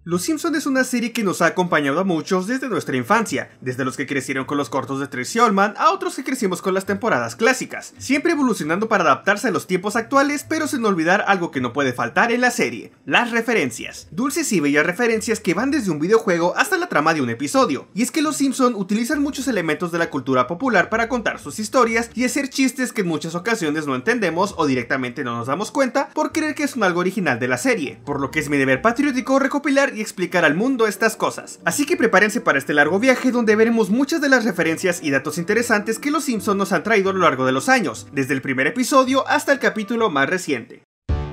Los Simpson es una serie que nos ha acompañado a muchos desde nuestra infancia, desde los que crecieron con los cortos de Tracy Ullman a otros que crecimos con las temporadas clásicas, siempre evolucionando para adaptarse a los tiempos actuales, pero sin olvidar algo que no puede faltar en la serie: las referencias. Dulces y bellas referencias que van desde un videojuego hasta la trama de un episodio. Y es que los Simpson utilizan muchos elementos de la cultura popular para contar sus historias y hacer chistes que en muchas ocasiones no entendemos o directamente no nos damos cuenta por creer que son algo original de la serie, por lo que es mi deber patriótico recopilar y explicar al mundo estas cosas. Así que prepárense para este largo viaje donde veremos muchas de las referencias y datos interesantes que los Simpson nos han traído a lo largo de los años, desde el primer episodio hasta el capítulo más reciente.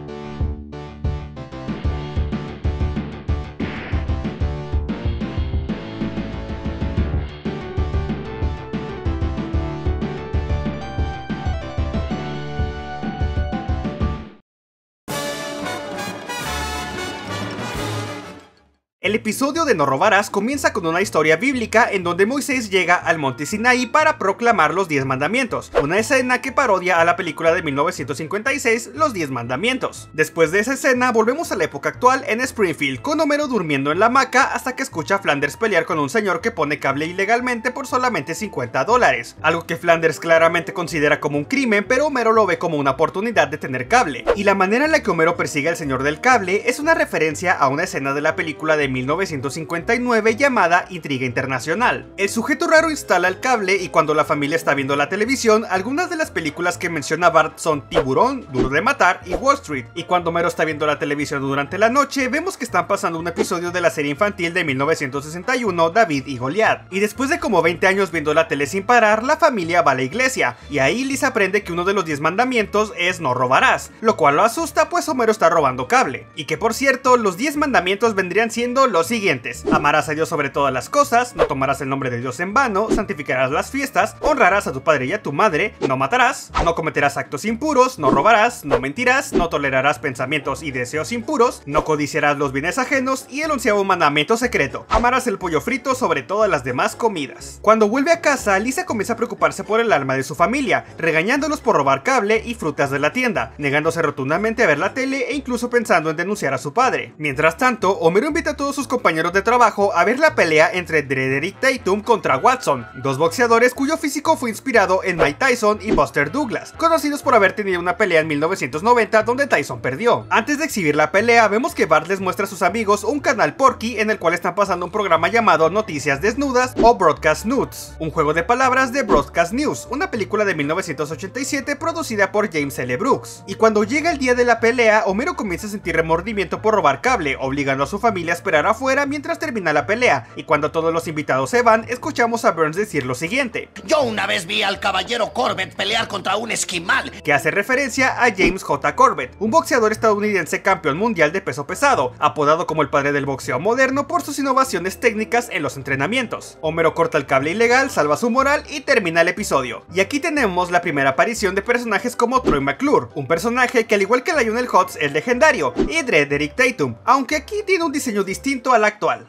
El episodio de No Robarás comienza con una historia bíblica en donde Moisés llega al monte Sinaí para proclamar los 10 mandamientos, una escena que parodia a la película de 1956, Los 10 mandamientos. Después de esa escena volvemos a la época actual en Springfield, con Homero durmiendo en la hamaca hasta que escucha a Flanders pelear con un señor que pone cable ilegalmente por solamente $50, algo que Flanders claramente considera como un crimen, pero Homero lo ve como una oportunidad de tener cable, y la manera en la que Homero persigue al señor del cable es una referencia a una escena de la película de 1959 llamada Intriga Internacional. El sujeto raro instala el cable y cuando la familia está viendo la televisión, algunas de las películas que menciona Bart son Tiburón, Duro de Matar y Wall Street, y cuando Homero está viendo la televisión durante la noche, vemos que están pasando un episodio de la serie infantil de 1961, David y Goliat. Y después de como 20 años viendo la tele sin parar, la familia va a la iglesia, y ahí Lisa aprende que uno de los 10 mandamientos es no robarás, lo cual lo asusta pues Homero está robando cable. Y que por cierto, los 10 mandamientos vendrían siendo los siguientes: amarás a Dios sobre todas las cosas, no tomarás el nombre de Dios en vano, santificarás las fiestas, honrarás a tu padre y a tu madre, no matarás, no cometerás actos impuros, no robarás, no mentirás, no tolerarás pensamientos y deseos impuros, no codiciarás los bienes ajenos, y el 11º mandamiento secreto: amarás el pollo frito sobre todas las demás comidas. Cuando vuelve a casa, Lisa comienza a preocuparse por el alma de su familia, regañándolos por robar cable y frutas de la tienda, negándose rotundamente a ver la tele e incluso pensando en denunciar a su padre. Mientras tanto, Homero invita a todos sus compañeros de trabajo a ver la pelea entre Drederick Tatum contra Watson, dos boxeadores cuyo físico fue inspirado en Mike Tyson y Buster Douglas, conocidos por haber tenido una pelea en 1990 donde Tyson perdió. Antes de exhibir la pelea, vemos que Bart les muestra a sus amigos un canal Porky en el cual están pasando un programa llamado Noticias Desnudas o Broadcast Nudes, un juego de palabras de Broadcast News, una película de 1987 producida por James L. Brooks. Y cuando llega el día de la pelea, Homero comienza a sentir remordimiento por robar cable, obligando a su familia a esperar afuera mientras termina la pelea, y cuando todos los invitados se van, escuchamos a Burns decir lo siguiente: yo una vez vi al caballero Corbett pelear contra un esquimal, que hace referencia a James J. Corbett, un boxeador estadounidense campeón mundial de peso pesado, apodado como el padre del boxeo moderno por sus innovaciones técnicas en los entrenamientos. Homero corta el cable ilegal, salva su moral y termina el episodio. Y aquí tenemos la primera aparición de personajes como Troy McClure, un personaje que al igual que Lionel Hutz es legendario, y Drederick Tatum, aunque aquí tiene un diseño distinto al actual.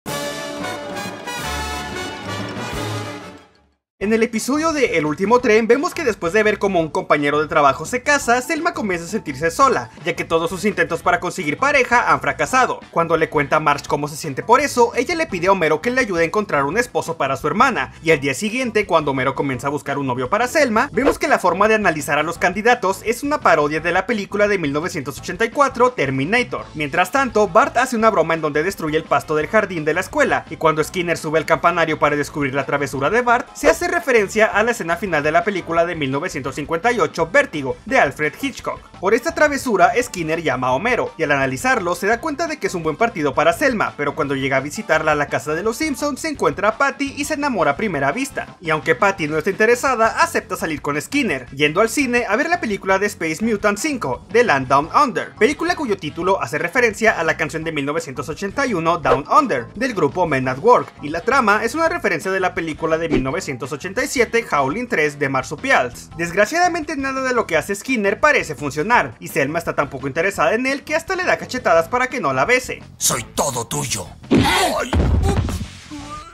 En el episodio de El último tren vemos que después de ver cómo un compañero de trabajo se casa, Selma comienza a sentirse sola, ya que todos sus intentos para conseguir pareja han fracasado. Cuando le cuenta a Marge cómo se siente por eso, ella le pide a Homero que le ayude a encontrar un esposo para su hermana, y al día siguiente, cuando Homero comienza a buscar un novio para Selma, vemos que la forma de analizar a los candidatos es una parodia de la película de 1984, Terminator. Mientras tanto, Bart hace una broma en donde destruye el pasto del jardín de la escuela, y cuando Skinner sube al campanario para descubrir la travesura de Bart, se hace referencia a la escena final de la película de 1958 Vértigo, de Alfred Hitchcock. Por esta travesura, Skinner llama a Homero, y al analizarlo se da cuenta de que es un buen partido para Selma, pero cuando llega a visitarla a la casa de los Simpsons se encuentra a Patty y se enamora a primera vista. Y aunque Patty no está interesada, acepta salir con Skinner, yendo al cine a ver la película de Space Mutant 5, The Land Down Under, película cuyo título hace referencia a la canción de 1981 Down Under, del grupo Men at Work, y la trama es una referencia de la película de 1987 Howling 3 de Marsupials. Desgraciadamente nada de lo que hace Skinner parece funcionar, y Selma está tan poco interesada en él que hasta le da cachetadas para que no la bese. Soy todo tuyo. ¡Ay!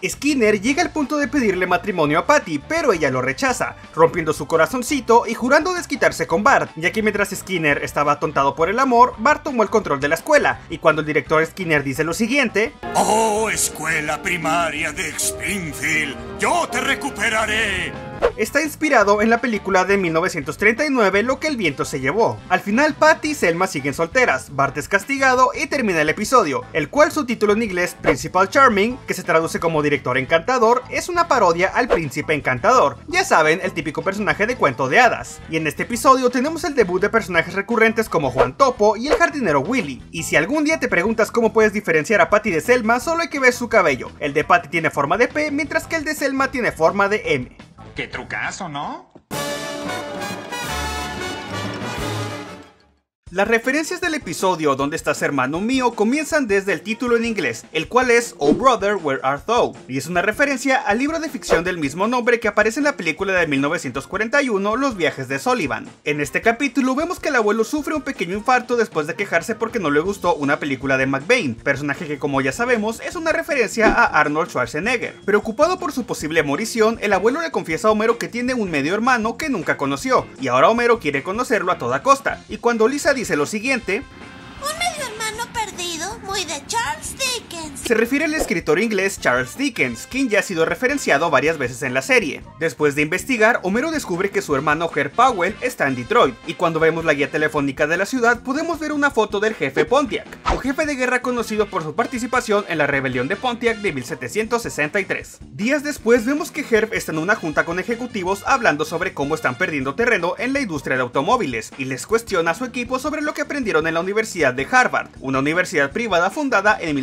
Skinner llega al punto de pedirle matrimonio a Patty, pero ella lo rechaza, rompiendo su corazoncito y jurando desquitarse con Bart, ya que mientras Skinner estaba atontado por el amor, Bart tomó el control de la escuela, y cuando el director Skinner dice lo siguiente: ¡Oh, escuela primaria de Springfield! ¡Yo te recuperaré! Está inspirado en la película de 1939 Lo que el viento se llevó. Al final Patty y Selma siguen solteras, Bart es castigado y termina el episodio, el cual su título en inglés Principal Charming, que se traduce como Director Encantador, es una parodia al Príncipe Encantador, ya saben, el típico personaje de cuento de hadas. Y en este episodio tenemos el debut de personajes recurrentes como Juan Topo y el jardinero Willy. Y si algún día te preguntas cómo puedes diferenciar a Patty de Selma, solo hay que ver su cabello. El de Patty tiene forma de P, mientras que el de Selma tiene forma de M. ¡Qué trucazo!, ¿no? Las referencias del episodio ¿Dónde estás, hermano mío? Comienzan desde el título en inglés, el cual es Oh Brother, Where Art Thou? Y es una referencia al libro de ficción del mismo nombre que aparece en la película de 1941 Los viajes de Sullivan. En este capítulo vemos que el abuelo sufre un pequeño infarto después de quejarse porque no le gustó una película de McBain, personaje que, como ya sabemos, es una referencia a Arnold Schwarzenegger. Preocupado por su posible morición, el abuelo le confiesa a Homero que tiene un medio hermano que nunca conoció, y ahora Homero quiere conocerlo a toda costa, y cuando Lisa dice lo siguiente: un medio hermano perdido, muy de Charles Dickens. Se refiere al escritor inglés Charles Dickens, quien ya ha sido referenciado varias veces en la serie. Después de investigar, Homero descubre que su hermano Herb Powell está en Detroit, y cuando vemos la guía telefónica de la ciudad podemos ver una foto del jefe Pontiac, un jefe de guerra conocido por su participación en la rebelión de Pontiac de 1763. Días después vemos que Herb está en una junta con ejecutivos hablando sobre cómo están perdiendo terreno en la industria de automóviles, y les cuestiona a su equipo sobre lo que aprendieron en la Universidad de Harvard, una universidad privada fundada en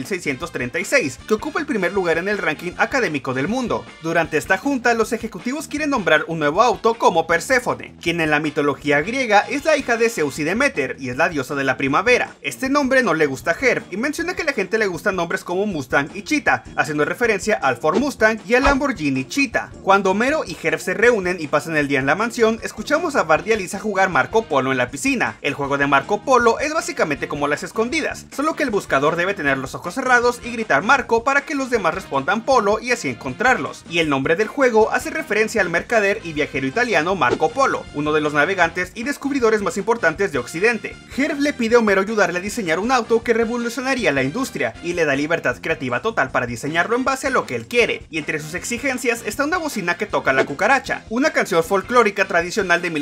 1636, que ocupa el primer lugar en el ranking académico del mundo. Durante esta junta, los ejecutivos quieren nombrar un nuevo auto como Perséfone, quien en la mitología griega es la hija de Zeus y Demeter, y es la diosa de la primavera. Este nombre no le gusta a Herb, y menciona que a la gente le gustan nombres como Mustang y Cheetah, haciendo referencia al Ford Mustang y al Lamborghini Cheetah. Cuando Homero y Herb se reúnen y pasan el día en la mansión, escuchamos a Bart y a Lisa jugar Marco Polo en la piscina. El juego de Marco Polo es básicamente como las escondidas, solo que el buscador debe tener los ojos cerrados y gritar Marco para que los demás respondan Polo y así encontrarlos. Y el nombre del juego hace referencia al mercader y viajero italiano Marco Polo, uno de los navegantes y descubridores más importantes de Occidente. Herb le pide a Homero ayudarle a diseñar un auto que revolucionaría la industria, y le da libertad creativa total para diseñarlo en base a lo que él quiere, y entre sus exigencias está una bocina que toca la cucaracha, una canción folclórica tradicional de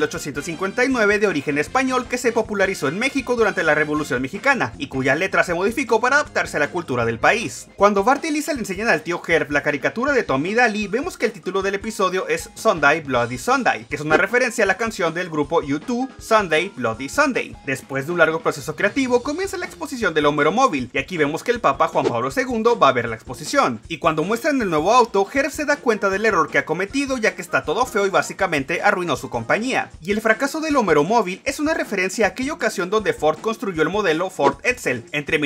1859 de origen español que se popularizó en México durante la Revolución Mexicana, y cuya letra se modificó para adaptarse a la cultura del país. Cuando Bart y Lisa le enseñan al tío Herb la caricatura de Tommy Daly, vemos que el título del episodio es Sunday Bloody Sunday, que es una referencia a la canción del grupo U2, Sunday Bloody Sunday. Después de un largo proceso creativo, comienza la exposición del Homero móvil, y aquí vemos que el Papa Juan Pablo II va a ver la exposición. Y cuando muestran el nuevo auto, Herb se da cuenta del error que ha cometido, ya que está todo feo y básicamente arruinó su compañía. Y el fracaso del Homero móvil es una referencia a aquella ocasión donde Ford construyó el modelo Ford Edsel entre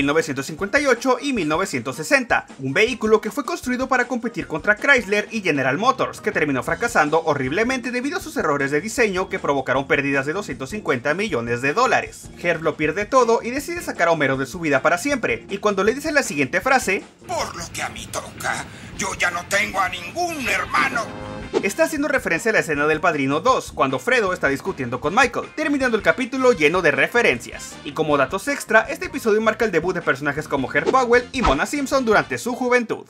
1958 y 1960, un vehículo que fue construido para competir contra Chrysler y General Motors, que terminó fracasando horriblemente debido a sus errores de diseño que provocaron pérdidas de 250 millones de dólares. Herb lo pierde todo y decide sacar a Homero de su vida para siempre, y cuando le dice la siguiente frase: Por lo que a mí toca, yo ya no tengo a ningún hermano. Está haciendo referencia a la escena del Padrino 2, cuando Fredo está discutiendo con Michael, terminando el capítulo lleno de referencias. Y como datos extra, este episodio marca el debut de personajes como Herb Powell y Mona Simpson durante su juventud.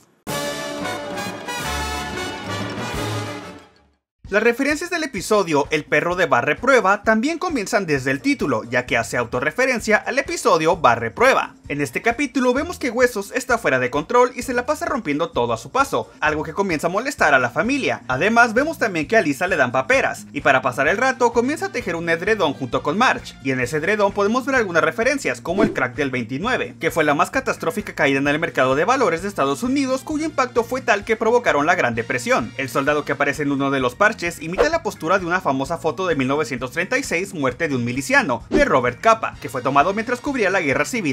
Las referencias del episodio El perro de Bart reprueba también comienzan desde el título, ya que hace autorreferencia al episodio Bart reprueba. En este capítulo vemos que Huesos está fuera de control y se la pasa rompiendo todo a su paso, algo que comienza a molestar a la familia. Además vemos también que a Lisa le dan paperas, y para pasar el rato comienza a tejer un edredón junto con Marge, y en ese edredón podemos ver algunas referencias como el crack del 29, que fue la más catastrófica caída en el mercado de valores de Estados Unidos, cuyo impacto fue tal que provocaron la Gran Depresión. El soldado que aparece en uno de los parches imita la postura de una famosa foto de 1936, Muerte de un miliciano, de Robert Capa, que fue tomado mientras cubría la Guerra Civil Española.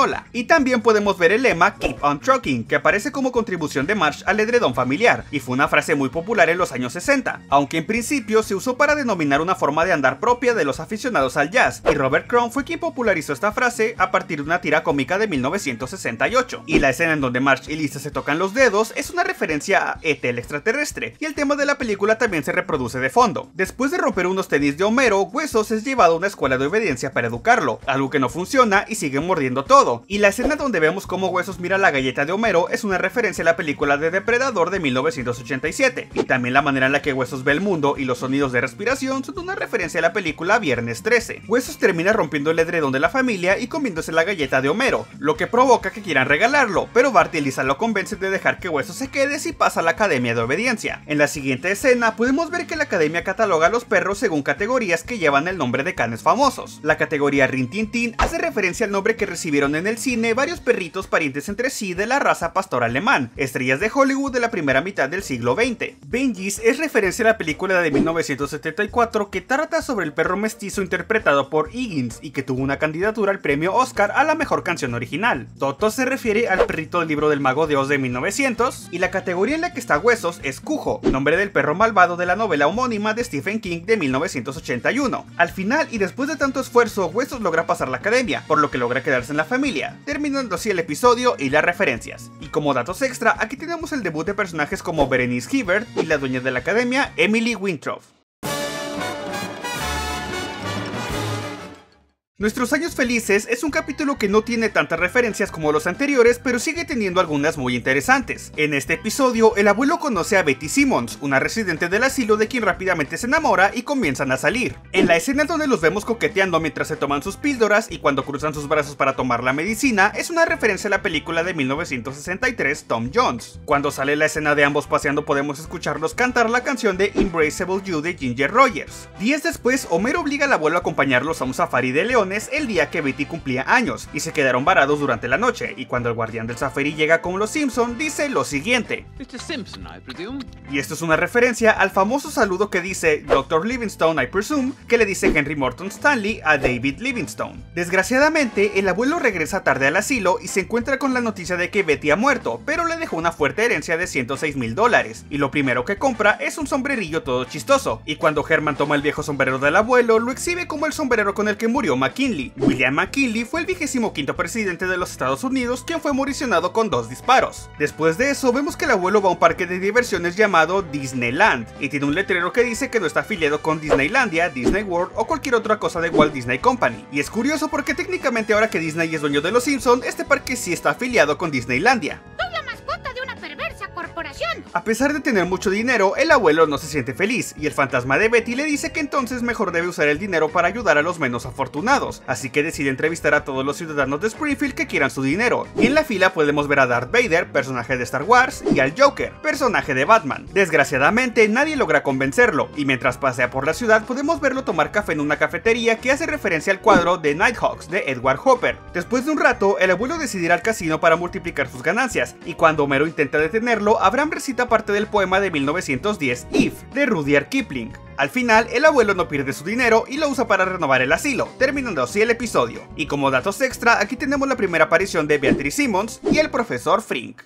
sola. Y también podemos ver el lema Keep on Trucking, que aparece como contribución de Marge al edredón familiar, y fue una frase muy popular en los años 60, aunque en principio se usó para denominar una forma de andar propia de los aficionados al jazz, y Robert Crumb fue quien popularizó esta frase a partir de una tira cómica de 1968. Y la escena en donde Marge y Lisa se tocan los dedos es una referencia a E.T. el extraterrestre, y el tema de la película también se reproduce de fondo. Después de romper unos tenis de Homero, Huesos es llevado a una escuela de obediencia para educarlo, algo que no funciona y sigue mordiendo todo. Y la escena donde vemos cómo Huesos mira la galleta de Homero es una referencia a la película de Depredador de 1987, y también la manera en la que Huesos ve el mundo y los sonidos de respiración son una referencia a la película Viernes 13. Huesos termina rompiendo el edredón de la familia y comiéndose la galleta de Homero, lo que provoca que quieran regalarlo, pero Bart y Lisa lo convencen de dejar que Huesos se quede si pasa a la Academia de Obediencia. En la siguiente escena podemos ver que la Academia cataloga a los perros según categorías que llevan el nombre de canes famosos. La categoría Rin Tin Tin hace referencia al nombre que recibieron en el cine varios perritos parientes entre sí de la raza pastor alemán, estrellas de Hollywood de la primera mitad del siglo XX. Benjis es referencia a la película de 1974 que trata sobre el perro mestizo interpretado por Higgins y que tuvo una candidatura al premio Oscar a la mejor canción original. Toto se refiere al perrito del libro del Mago de Oz de 1900, y la categoría en la que está Huesos es Cujo, nombre del perro malvado de la novela homónima de Stephen King de 1981. Al final y después de tanto esfuerzo, Huesos logra pasar la academia, por lo que logra quedarse en la familia, terminando así el episodio y las referencias. Y como datos extra, aquí tenemos el debut de personajes como Berenice Hibbert y la dueña de la academia, Emily Weintraub. Nuestros años felices es un capítulo que no tiene tantas referencias como los anteriores, pero sigue teniendo algunas muy interesantes. En este episodio, el abuelo conoce a Betty Simmons, una residente del asilo de quien rápidamente se enamora y comienzan a salir. En la escena donde los vemos coqueteando mientras se toman sus píldoras y cuando cruzan sus brazos para tomar la medicina, es una referencia a la película de 1963 Tom Jones. Cuando sale la escena de ambos paseando podemos escucharlos cantar la canción de Embraceable You de Ginger Rogers. Días después, Homero obliga al abuelo a acompañarlos a un safari de leones el día que Betty cumplía años, y se quedaron varados durante la noche, y cuando el guardián del safari llega con los Simpson, dice lo siguiente. Mr. Simpson, I presume. Y esto es una referencia al famoso saludo que dice Dr. Livingstone, I presume, que le dice Henry Morton Stanley a David Livingstone. Desgraciadamente, el abuelo regresa tarde al asilo y se encuentra con la noticia de que Betty ha muerto, pero le dejó una fuerte herencia de $106,000, y lo primero que compra es un sombrerillo todo chistoso, y cuando Herman toma el viejo sombrero del abuelo, lo exhibe como el sombrero con el que murió McKinley. William McKinley fue el 25º presidente de los Estados Unidos, quien fue moricionado con 2 disparos. Después de eso, vemos que el abuelo va a un parque de diversiones llamado Disneyland, y tiene un letrero que dice que no está afiliado con Disneylandia, Disney World o cualquier otra cosa de Walt Disney Company. Y es curioso porque técnicamente ahora que Disney es dueño de los Simpson, este parque sí está afiliado con Disneylandia. A pesar de tener mucho dinero, el abuelo no se siente feliz, y el fantasma de Betty le dice que entonces mejor debe usar el dinero para ayudar a los menos afortunados, así que decide entrevistar a todos los ciudadanos de Springfield que quieran su dinero. Y en la fila podemos ver a Darth Vader, personaje de Star Wars, y al Joker, personaje de Batman. Desgraciadamente, nadie logra convencerlo, y mientras pasea por la ciudad podemos verlo tomar café en una cafetería que hace referencia al cuadro de Nighthawks de Edward Hopper. Después de un rato, el abuelo decide ir al casino para multiplicar sus ganancias, y cuando Homero intenta detenerlo, Abraham recita parte del poema de 1910 If, de Rudyard Kipling. Al final, el abuelo no pierde su dinero y lo usa para renovar el asilo, terminando así el episodio. Y como datos extra, aquí tenemos la primera aparición de Beatrice Simmons y el profesor Frink.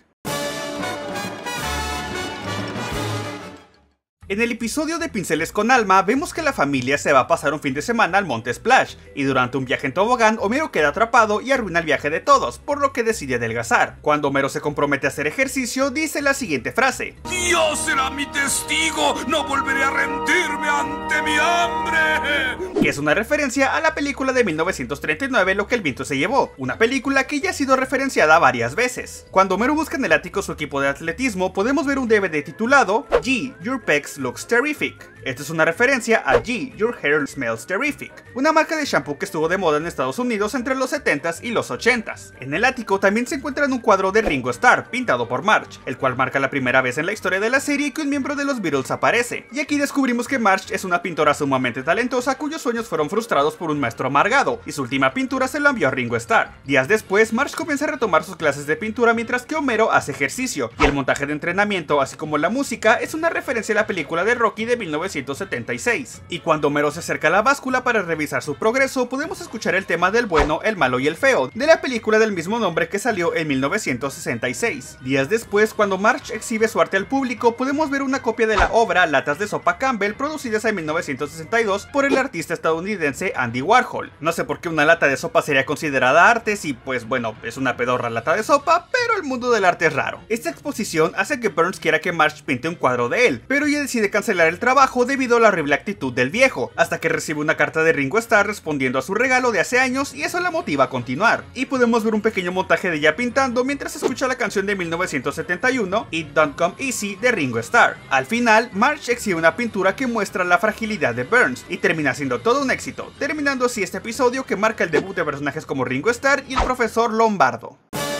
En el episodio de Pinceles con Alma, vemos que la familia se va a pasar un fin de semana al Monte Splash, y durante un viaje en tobogán, Homero queda atrapado y arruina el viaje de todos, por lo que decide adelgazar. Cuando Homero se compromete a hacer ejercicio, dice la siguiente frase: Dios será mi testigo, no volveré a rendirme ante mi hambre. Que es una referencia a la película de 1939 Lo que el viento se llevó, una película que ya ha sido referenciada varias veces. Cuando Homero busca en el ático su equipo de atletismo, podemos ver un DVD titulado G, Your Pecs Looks Terrific. Esto es una referencia a G, Your Hair Smells Terrific, una marca de shampoo que estuvo de moda en Estados Unidos entre los 70s y los 80s. En el ático también se encuentra un cuadro de Ringo Starr, pintado por Marge, el cual marca la primera vez en la historia de la serie que un miembro de los Beatles aparece. Y aquí descubrimos que Marge es una pintora sumamente talentosa cuyos sueños fueron frustrados por un maestro amargado, y su última pintura se la envió a Ringo Starr. Días después, Marge comienza a retomar sus clases de pintura mientras que Homero hace ejercicio, y el montaje de entrenamiento, así como la música, es una referencia a la película de Rocky de 19 1976. Y cuando Homero se acerca a la báscula para revisar su progreso, podemos escuchar el tema del bueno, el malo y el feo, de la película del mismo nombre que salió en 1966. Días después, cuando Marge exhibe su arte al público, podemos ver una copia de la obra Latas de Sopa Campbell, producidas en 1962 por el artista estadounidense Andy Warhol. No sé por qué una lata de sopa sería considerada arte si, pues bueno, es una pedorra lata de sopa, pero el mundo del arte es raro. Esta exposición hace que Burns quiera que Marge pinte un cuadro de él, pero ella decide cancelar el trabajo debido a la horrible actitud del viejo, hasta que recibe una carta de Ringo Starr respondiendo a su regalo de hace años, y eso la motiva a continuar. Y podemos ver un pequeño montaje de ella pintando mientras escucha la canción de 1971, It Don't Come Easy, de Ringo Starr. Al final, Marge exhibe una pintura que muestra la fragilidad de Burns, y termina siendo todo un éxito, terminando así este episodio que marca el debut de personajes como Ringo Starr y el profesor Lombardo.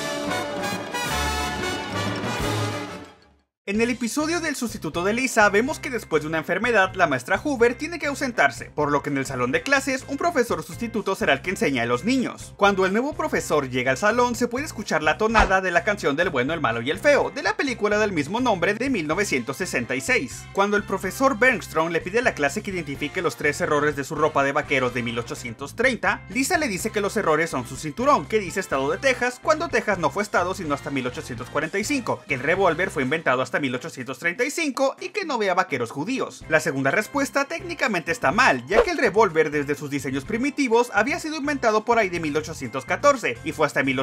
En el episodio del sustituto de Lisa, vemos que después de una enfermedad, la maestra Hoover tiene que ausentarse, por lo que en el salón de clases, un profesor sustituto será el que enseña a los niños. Cuando el nuevo profesor llega al salón, se puede escuchar la tonada de la canción del bueno, el malo y el feo, de la película del mismo nombre de 1966. Cuando el profesor Bergstrom le pide a la clase que identifique los 3 errores de su ropa de vaqueros de 1830, Lisa le dice que los errores son su cinturón, que dice estado de Texas, cuando Texas no fue estado sino hasta 1845, que el revólver fue inventado hasta 1835 y que no vea vaqueros judíos. La segunda respuesta técnicamente está mal, ya que el revólver desde sus diseños primitivos había sido inventado por ahí de 1814 y fue hasta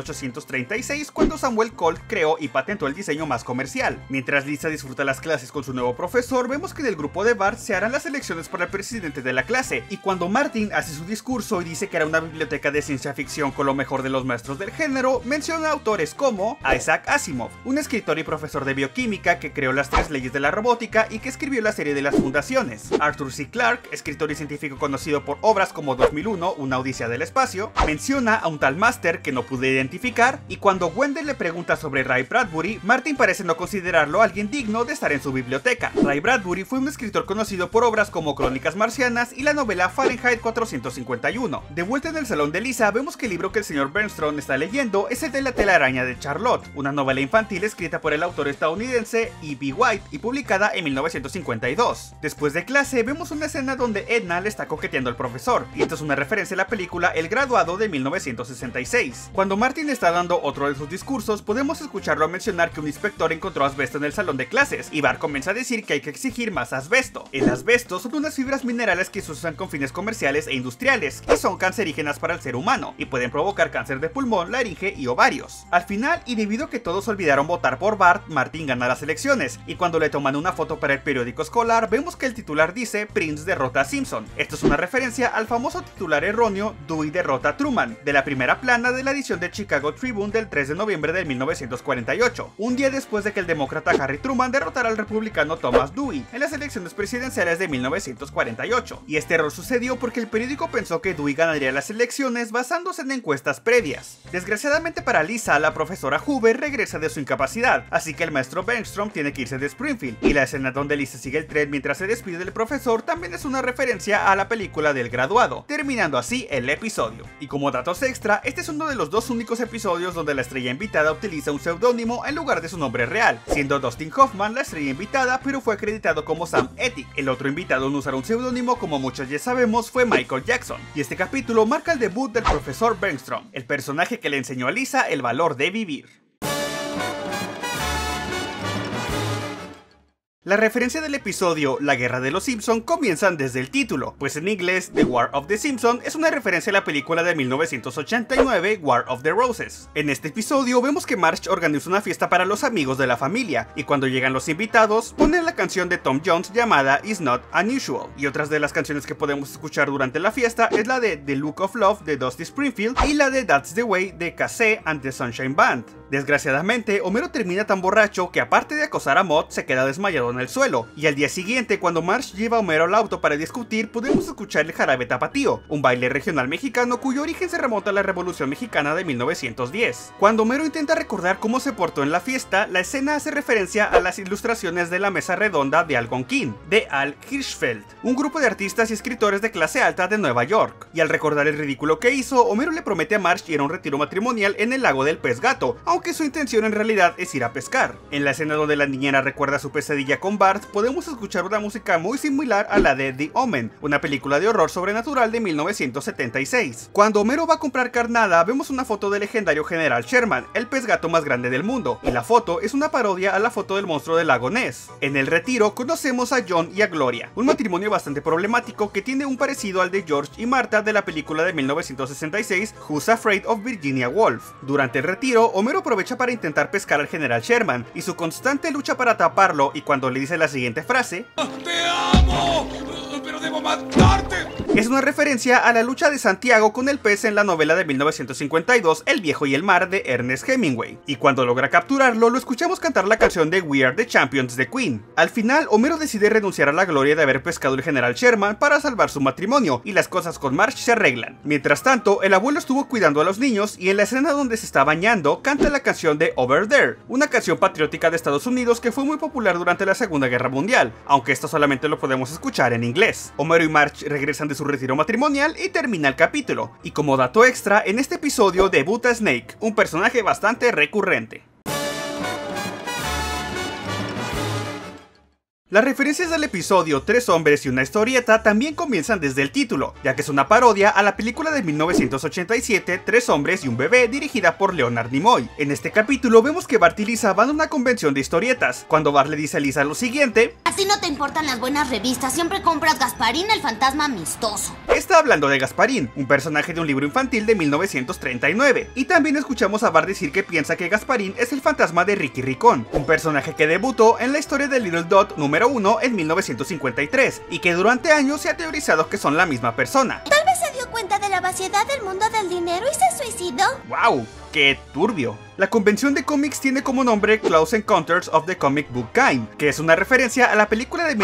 1836 cuando Samuel Colt creó y patentó el diseño más comercial. Mientras Lisa disfruta las clases con su nuevo profesor, vemos que en el grupo de Bart se harán las elecciones para el presidente de la clase, y cuando Martin hace su discurso y dice que era una biblioteca de ciencia ficción con lo mejor de los maestros del género, menciona autores como Isaac Asimov, un escritor y profesor de bioquímica que creó las 3 leyes de la robótica y que escribió la serie de las fundaciones. Arthur C. Clarke, escritor y científico conocido por obras como 2001, Una odisea del espacio, menciona a un tal Master que no pude identificar, y cuando Wendell le pregunta sobre Ray Bradbury, Martin parece no considerarlo alguien digno de estar en su biblioteca. Ray Bradbury fue un escritor conocido por obras como Crónicas Marcianas y la novela Fahrenheit 451. De vuelta en el salón de Lisa, vemos que el libro que el señor Bergstrom está leyendo es el de La telaraña de Charlotte, una novela infantil escrita por el autor estadounidense E.B. White y publicada en 1952. Después de clase, vemos una escena donde Edna le está coqueteando al profesor, y esto es una referencia a la película El Graduado de 1966. Cuando Martin está dando otro de sus discursos, podemos escucharlo mencionar que un inspector encontró asbesto en el salón de clases, y Bart comienza a decir que hay que exigir más asbesto. El asbesto son unas fibras minerales que se usan con fines comerciales e industriales, y son cancerígenas para el ser humano, y pueden provocar cáncer de pulmón, laringe y ovarios. Al final, y debido a que todos olvidaron votar por Bart, Martin gana las elecciones, y cuando le toman una foto para el periódico escolar, vemos que el titular dice Prince derrota a Simpson. Esto es una referencia al famoso titular erróneo Dewey derrota a Truman, de la primera plana de la edición del Chicago Tribune del 3 de noviembre de 1948, un día después de que el demócrata Harry Truman derrotara al republicano Thomas Dewey en las elecciones presidenciales de 1948, y este error sucedió porque el periódico pensó que Dewey ganaría las elecciones basándose en encuestas previas. Desgraciadamente para Lisa, la profesora Hoover regresa de su incapacidad, así que el maestro Bergstrom tiene que irse de Springfield, y la escena donde Lisa sigue el tren mientras se despide del profesor también es una referencia a la película del Graduado, terminando así el episodio. Y como datos extra, este es uno de los 2 únicos episodios donde la estrella invitada utiliza un seudónimo en lugar de su nombre real, siendo Dustin Hoffman la estrella invitada, pero fue acreditado como Sam Ethick. El otro invitado en usar un seudónimo, como muchos ya sabemos, fue Michael Jackson, y este capítulo marca el debut del profesor Bergstrom, el personaje que le enseñó a Lisa el valor de vivir. La referencia del episodio La Guerra de los Simpson comienzan desde el título, pues en inglés The War of the Simpsons es una referencia a la película de 1989 War of the Roses. En este episodio vemos que Marge organiza una fiesta para los amigos de la familia, y cuando llegan los invitados ponen la canción de Tom Jones llamada It's Not Unusual, y otras de las canciones que podemos escuchar durante la fiesta es la de The Look of Love de Dusty Springfield y la de That's the Way de Casey and the Sunshine Band. Desgraciadamente, Homero termina tan borracho que aparte de acosar a Maude, se queda desmayado en el suelo, y al día siguiente, cuando Marge lleva a Homero al auto para discutir, podemos escuchar el jarabe tapatío, un baile regional mexicano cuyo origen se remonta a la Revolución Mexicana de 1910. Cuando Homero intenta recordar cómo se portó en la fiesta, la escena hace referencia a las ilustraciones de la mesa redonda de Algonquin, de Al Hirschfeld, un grupo de artistas y escritores de clase alta de Nueva York, y al recordar el ridículo que hizo, Homero le promete a Marge ir a un retiro matrimonial en el lago del Pez Gato, aunque aunque su intención en realidad es ir a pescar. En la escena donde la niñera recuerda su pesadilla con Bart, podemos escuchar una música muy similar a la de The Omen, una película de horror sobrenatural de 1976. Cuando Homero va a comprar carnada, vemos una foto del legendario General Sherman, el pez gato más grande del mundo, y la foto es una parodia a la foto del monstruo del lago Ness. En el retiro conocemos a John y a Gloria, un matrimonio bastante problemático que tiene un parecido al de George y Martha de la película de 1966 Who's Afraid of Virginia Woolf. Durante el retiro, Homero aprovecha para intentar pescar al General Sherman y su constante lucha para atraparlo, y cuando le dice la siguiente frase: ¡Te amo! ¡Pero debo matarte! Es una referencia a la lucha de Santiago con el pez en la novela de 1952 El viejo y el mar de Ernest Hemingway, y cuando logra capturarlo lo escuchamos cantar la canción de We Are the Champions de Queen. Al final, Homero decide renunciar a la gloria de haber pescado el General Sherman para salvar su matrimonio, y las cosas con Marge se arreglan. Mientras tanto, el abuelo estuvo cuidando a los niños y en la escena donde se está bañando canta la canción de Over There, una canción patriótica de Estados Unidos que fue muy popular durante la Segunda Guerra Mundial, aunque esto solamente lo podemos escuchar en inglés. Homero y Marge regresan de su retiro matrimonial y termina el capítulo. Y como dato extra, en este episodio debuta Snake, un personaje bastante recurrente. Las referencias del episodio Tres hombres y una historieta también comienzan desde el título, ya que es una parodia a la película de 1987 Tres hombres y un bebé, dirigida por Leonard Nimoy. En este capítulo vemos que Bart y Lisa van a una convención de historietas, cuando Bart le dice a Lisa lo siguiente: Así no te importan las buenas revistas, siempre compras Gasparín, el fantasma amistoso. Está hablando de Gasparín, un personaje de un libro infantil de 1939, y también escuchamos a Bart decir que piensa que Gasparín es el fantasma de Ricky Ricón, un personaje que debutó en la historia de Little Dot número 1 en 1953, y que durante años se ha teorizado que son la misma persona. Tal vez se dio cuenta de la vaciedad del mundo del dinero y se suicidó. ¡Wow! ¡Qué turbio! La convención de cómics tiene como nombre Close Encounters of the Comic Book Kind, que es una referencia a la película de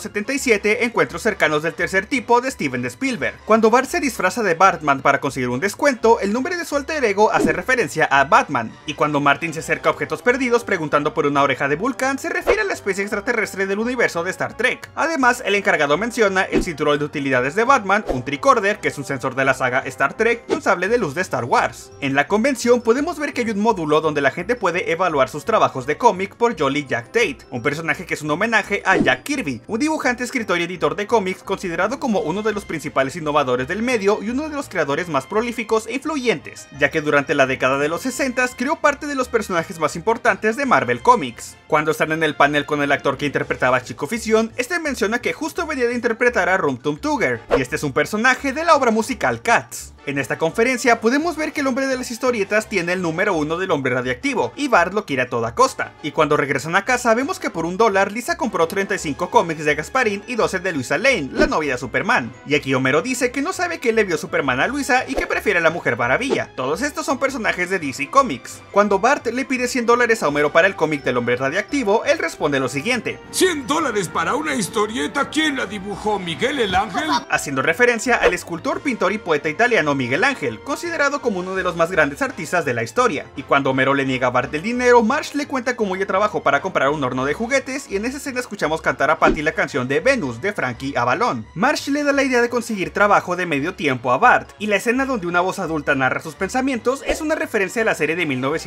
1977 Encuentros cercanos del tercer tipo de Steven Spielberg. Cuando Bart se disfraza de Batman para conseguir un descuento, el nombre de su alter ego hace referencia a Batman, y cuando Martin se acerca a objetos perdidos preguntando por una oreja de Vulcan, se refiere a la especie extraterrestre del universo de Star Trek. Además, el encargado menciona el cinturón de utilidades de Batman, un tricorder, que es un sensor de la saga Star Trek, y un sable de luz de Star Wars. En la convención podemos ver que hay un módulo donde la gente puede evaluar sus trabajos de cómic por Jolly Jack Tate, un personaje que es un homenaje a Jack Kirby, un dibujante, escritor y editor de cómics considerado como uno de los principales innovadores del medio y uno de los creadores más prolíficos e influyentes, ya que durante la década de los 60 creó parte de los personajes más importantes de Marvel Comics. Cuando están en el panel con el actor que interpretaba a Chico Fisión, este menciona que justo venía de interpretar a Rum Tum Tugger, y este es un personaje de la obra musical Cats. En esta conferencia podemos ver que el hombre de las historietas tiene el número 1 del hombre radiactivo, y Bart lo quiere a toda costa. Y cuando regresan a casa vemos que por $1 Lisa compró 35 cómics de Gasparín y 12 de Luisa Lane, la novia de Superman. Y aquí Homero dice que no sabe qué le vio Superman a Luisa y que prefiere a la Mujer Maravilla. Todos estos son personajes de DC Comics. Cuando Bart le pide $100 a Homero para el cómic del hombre radiactivo, él responde lo siguiente: $100 para una historieta, ¿quién la dibujó? ¿Miguel el Ángel? Haciendo referencia al escultor, pintor y poeta italiano Miguel Ángel, considerado como uno de los más grandes artistas de la historia. Y cuando Homero le niega a Bart el dinero, Marge le cuenta cómo ella trabajó para comprar un horno de juguetes, y en esa escena escuchamos cantar a Patty la canción de Venus de Frankie Avalon. Marge le da la idea de conseguir trabajo de medio tiempo a Bart, y la escena donde una voz adulta narra sus pensamientos es una referencia a la serie de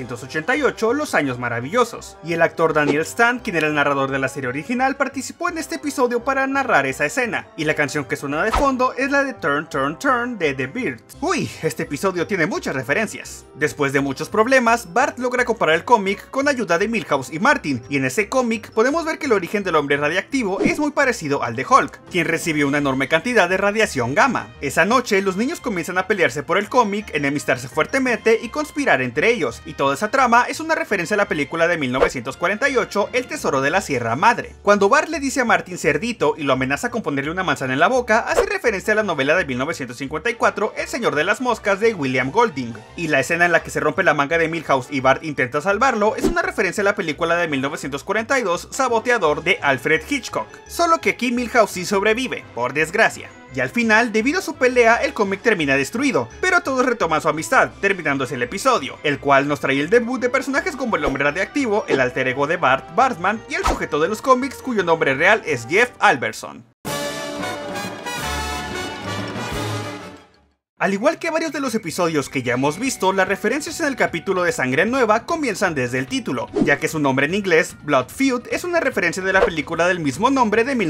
1988 Los Años Maravillosos, y el actor Daniel Stan, quien era el narrador de la serie original, participó en este episodio para narrar esa escena, y la canción que suena de fondo es la de Turn Turn Turn de The Beatles. Uy, este episodio tiene muchas referencias. Después de muchos problemas, Bart logra comprar el cómic con ayuda de Milhouse y Martin, y en ese cómic podemos ver que el origen del hombre radiactivo es muy parecido al de Hulk, quien recibió una enorme cantidad de radiación gamma. Esa noche, los niños comienzan a pelearse por el cómic, enemistarse fuertemente y conspirar entre ellos, y toda esa trama es una referencia a la película de 1948 El Tesoro de la Sierra Madre. Cuando Bart le dice a Martin cerdito y lo amenaza con ponerle una manzana en la boca, hace referencia a la novela de 1954 El Señor de las Moscas de William Golding, y la escena en la que se rompe la manga de Milhouse y Bart intenta salvarlo es una referencia a la película de 1942 Saboteador de Alfred Hitchcock, solo que aquí Milhouse sí sobrevive, por desgracia. Y al final, debido a su pelea, el cómic termina destruido, pero todos retoman su amistad, terminándose el episodio, el cual nos trae el debut de personajes como el hombre radiactivo, el alter ego de Bart, Bartman, y el sujeto de los cómics cuyo nombre real es Jeff Alberson. Al igual que varios de los episodios que ya hemos visto, las referencias en el capítulo de Sangre Nueva comienzan desde el título, ya que su nombre en inglés, Blood Feud, es una referencia de la película del mismo nombre de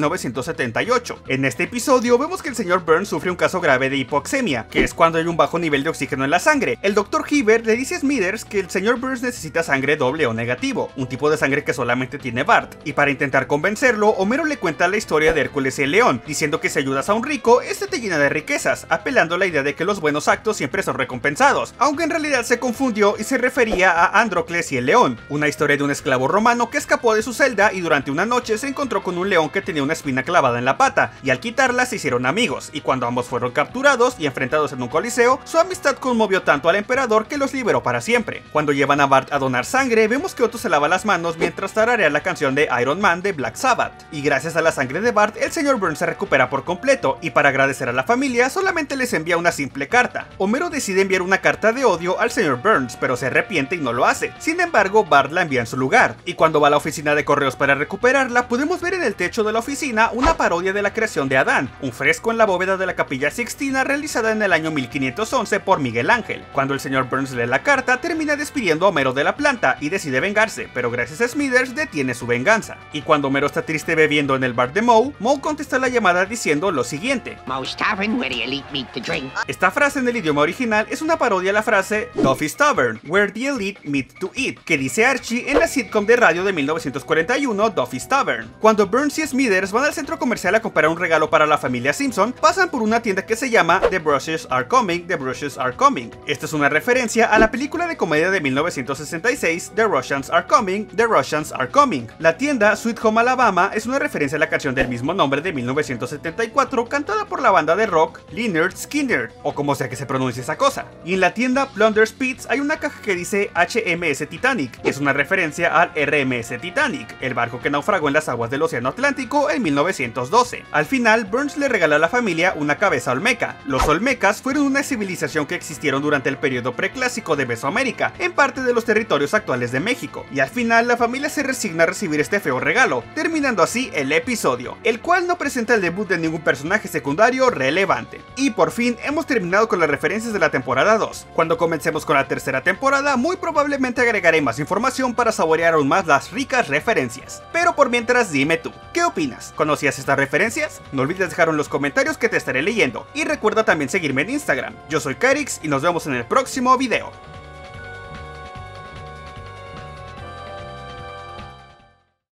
1978. En este episodio vemos que el Sr. Burns sufre un caso grave de hipoxemia, que es cuando hay un bajo nivel de oxígeno en la sangre. El Dr. Hibbert le dice a Smithers que el Sr. Burns necesita sangre doble o negativo, un tipo de sangre que solamente tiene Bart, y para intentar convencerlo, Homero le cuenta la historia de Hércules y el león, diciendo que si ayudas a un rico, este te llena de riquezas, apelando a la idea de que los buenos actos siempre son recompensados, aunque en realidad se confundió y se refería a Andrócles y el león, una historia de un esclavo romano que escapó de su celda y durante una noche se encontró con un león que tenía una espina clavada en la pata, y al quitarla se hicieron amigos, y cuando ambos fueron capturados y enfrentados en un coliseo, su amistad conmovió tanto al emperador que los liberó para siempre. Cuando llevan a Bart a donar sangre, vemos que Otto se lava las manos mientras tararea la canción de Iron Man de Black Sabbath, y gracias a la sangre de Bart, el Sr. Burns se recupera por completo, y para agradecer a la familia, solamente les envía una simple carta. Homero decide enviar una carta de odio al Sr. Burns, pero se arrepiente y no lo hace. Sin embargo, Bart la envía en su lugar, y cuando va a la oficina de correos para recuperarla, podemos ver en el techo de la oficina una parodia de la creación de Adán, un fresco en la bóveda de la Capilla Sixtina realizada en el año 1511 por Miguel Ángel. Cuando el Sr. Burns lee la carta, termina despidiendo a Homero de la planta y decide vengarse, pero gracias a Smithers detiene su venganza. Y cuando Homero está triste bebiendo en el bar de Moe, Moe contesta la llamada diciendo lo siguiente: Moe's Tavern, where the elite meet to drink. Esta frase en el idioma original es una parodia a la frase Duffy's Tavern, where the elite meet to eat, que dice Archie en la sitcom de radio de 1941 Duffy's Tavern. Cuando Burns y Smithers van al centro comercial a comprar un regalo para la familia Simpson, pasan por una tienda que se llama The Brushes Are Coming, The Brushes Are Coming. Esta es una referencia a la película de comedia de 1966 The Russians Are Coming, The Russians Are Coming. La tienda Sweet Home Alabama es una referencia a la canción del mismo nombre de 1974 cantada por la banda de rock Lynyrd Skynyrd, o como sea que se pronuncie esa cosa. Y en la tienda Plunder's Pits hay una caja que dice HMS Titanic, es una referencia al RMS Titanic, el barco que naufragó en las aguas del Océano Atlántico en 1912. Al final, Burns le regala a la familia una cabeza olmeca. Los olmecas fueron una civilización que existieron durante el periodo preclásico de Mesoamérica, en parte de los territorios actuales de México, y al final la familia se resigna a recibir este feo regalo, terminando así el episodio, el cual no presenta el debut de ningún personaje secundario relevante. Y por fin hemos terminado con las referencias de la temporada 2. Cuando comencemos con la tercera temporada, muy probablemente agregaré más información para saborear aún más las ricas referencias. Pero por mientras, dime tú, ¿qué opinas? ¿Conocías estas referencias? No olvides dejar en los comentarios que te estaré leyendo, y recuerda también seguirme en Instagram. Yo soy Kyrix y nos vemos en el próximo video.